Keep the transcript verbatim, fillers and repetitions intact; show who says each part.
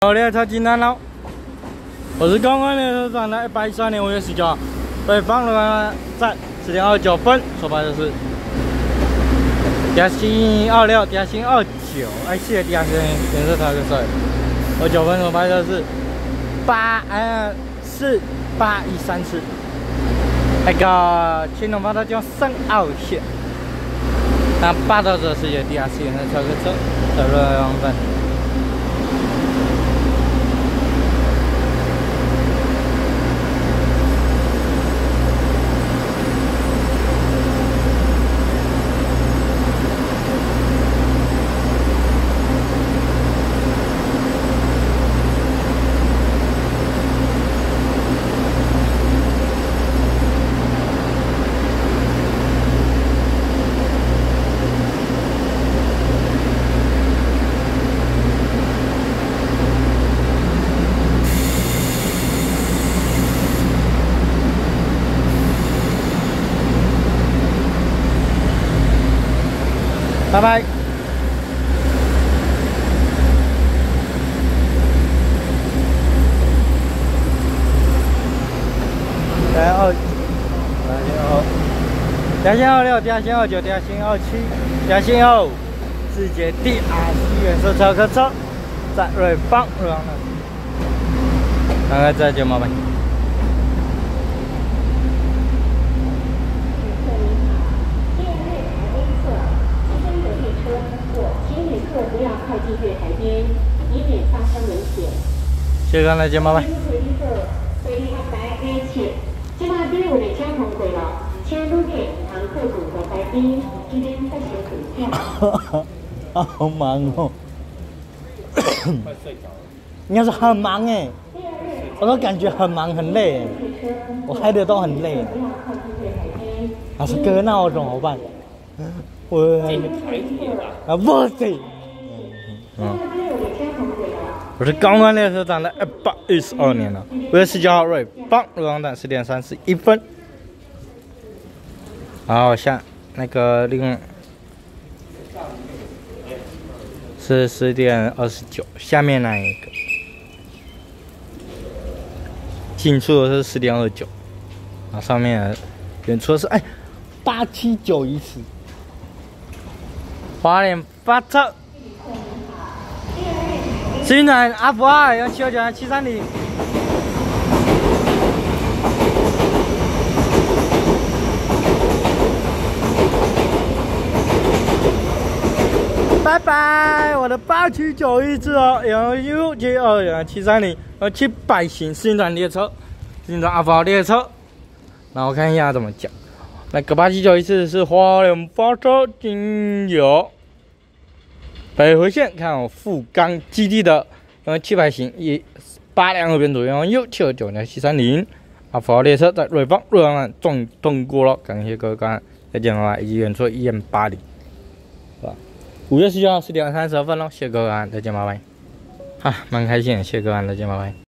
Speaker 1: 好列车进站喽！我是公安列车长的一百一十二年五月十九号，北方路站十点二九分，所拍的是地星二六、地星二九，哎，谢谢地星颜色它个色，二九分所拍的是八呃四八一三四，那个青龙发它叫深澳线，那八到这是有地星颜色它个色，在瑞阳站。 拜拜。然后，然后，地星二六、地星二九、地星二七、地星二五，世界第二西原色超客车，在瑞芳瑞芳那，大概再见，麻烦。 不要靠近月台边，以免发生危险。谢谢大家，麻烦。今晚第五列车通过了，请入列乘客组的来宾这边再写股票。啊，好忙哦。快睡着了。应该是很忙哎，我都感觉很忙很累，我开的都很累。要是哥，那我怎么办？我啊，不行。 嗯，我是高安列车长的一百一十二年了，五月十九号瑞芳瑞芳站十点三十一分。好，下那个另外是十点二十九，下面那一个进出的是十点二十九，啊，上面远处的是哎八七九一次，花莲发车。 新南阿福二幺七二九七三零，拜拜，我的八七九一次哦，幺六七二幺七三零，呃七百型新团列车，新团阿福二列车，那我看一下怎么讲，那个八七九一次是花莲发车经由。 北回线看我富冈基地的呃七百型一八两二边左右，右七二九零七三零，阿福号列车在瑞芳瑞芳站通通过了，感谢各位观看，再见拜拜，以及远处一 M 八零，是吧？五月十九号十点三十二分喽，谢谢各位观看，再见拜拜，哈，蛮开心的，谢谢各位观看，再见拜拜。